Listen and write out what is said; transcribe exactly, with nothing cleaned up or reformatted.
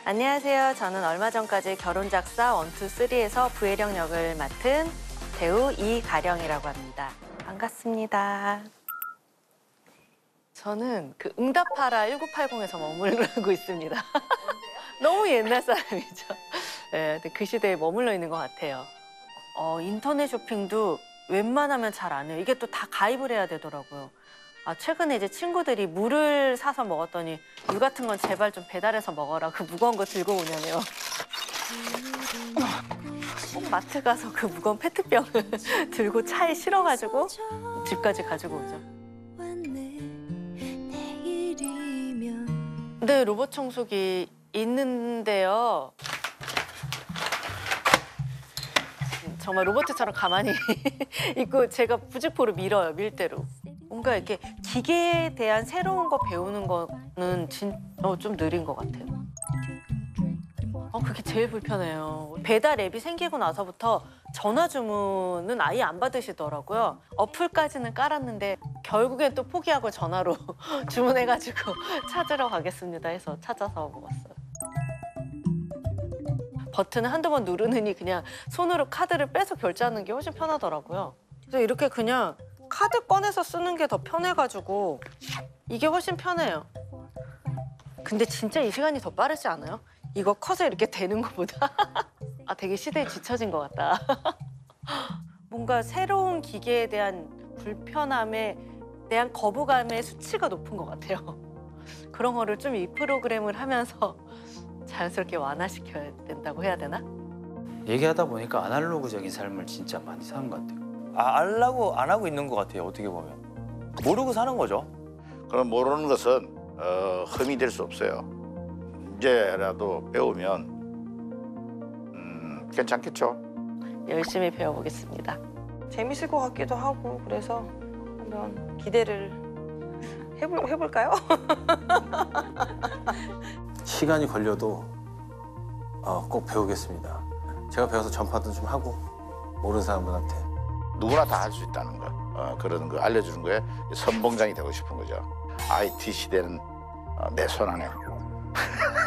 안녕하세요. 저는 얼마 전까지 결혼작사 원투쓰리에서 부혜령 역을 맡은 배우 이가령이라고 합니다. 반갑습니다. 저는 그 응답하라 일구팔공에서 머무르고 있습니다. 너무 옛날 사람이죠. 네, 그 시대에 머물러 있는 것 같아요. 어, 인터넷 쇼핑도 웬만하면 잘 안 해요. 이게 또 다 가입을 해야 되더라고요. 아, 최근에 이제 친구들이 물을 사서 먹었더니 물 같은 건 제발 좀 배달해서 먹어라. 그 무거운 거 들고 오냐며. 꼭 마트 가서 그 무거운 페트병을 들고 차에 실어가지고 집까지 가지고 오죠. 네, 로봇 청소기 있는데요. 정말 로봇처럼 가만히 있고 제가 부직포를 밀어요, 밀대로. 뭔가 이렇게 기계에 대한 새로운 거 배우는 거는 진, 어, 좀 느린 것 같아요. 어, 그게 제일 불편해요. 배달 앱이 생기고 나서부터 전화 주문은 아예 안 받으시더라고요. 어플까지는 깔았는데 결국엔 또 포기하고 전화로 주문해가지고 찾으러 가겠습니다 해서 찾아서 먹었어요. 버튼을 한두 번 누르느니 그냥 손으로 카드를 빼서 결제하는 게 훨씬 편하더라고요. 그래서 이렇게 그냥 카드 꺼내서 쓰는 게 더 편해가지고 이게 훨씬 편해요. 근데 진짜 이 시간이 더 빠르지 않아요? 이거 커서 이렇게 되는 것보다. 아, 되게 시대에 뒤처진 것 같다. 뭔가 새로운 기계에 대한 불편함에 대한 거부감의 수치가 높은 것 같아요. 그런 거를 좀 이 프로그램을 하면서 자연스럽게 완화시켜야 된다고 해야 되나? 얘기하다 보니까 아날로그적인 삶을 진짜 많이 사는 것 같아요. 아, 알라고 안 하고 있는 것 같아요, 어떻게 보면. 모르고 사는 거죠. 그럼 모르는 것은 어, 흠이 될 수 없어요. 이제라도 배우면 음, 괜찮겠죠. 열심히 배워보겠습니다. 재밌을 것 같기도 하고 그래서 한번 기대를 해볼, 해볼까요? 시간이 걸려도 어, 꼭 배우겠습니다. 제가 배워서 전파도 좀 하고 모르는 사람들한테. 누구나 다 할 수 있다는 거, 어, 그러는 거 알려주는 거에 선봉장이 되고 싶은 거죠. 아이티 시대는 어, 내 손 안에.